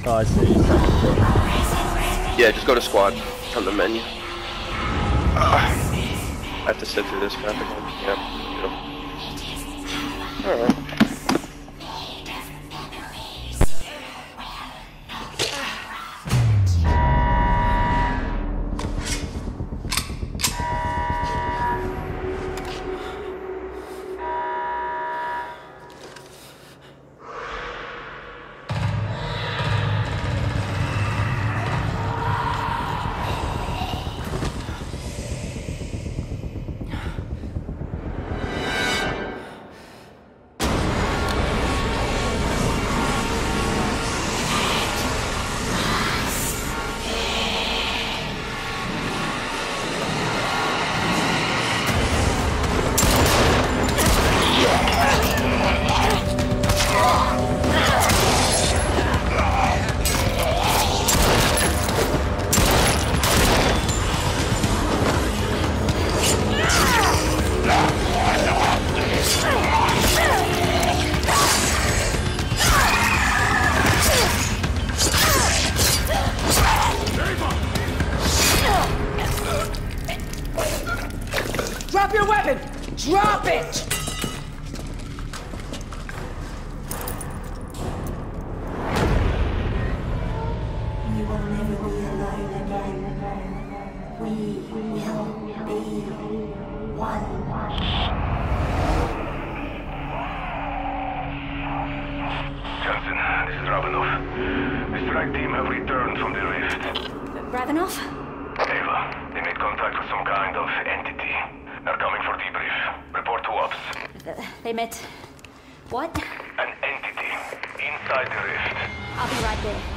Oh, I see. Yeah, just go to squad on the menu. I have to sit through this crap again. Yeah. Alright. Drop your weapon! Drop it! You will never be alone again. We will be one. Johnson, this is Ravenov. The strike team have returned from the rift. Ravenov? Ava, they made contact with some kind of entity. They're coming for debrief. Report to ops. They met... what? An entity inside the rift. I'll be right there.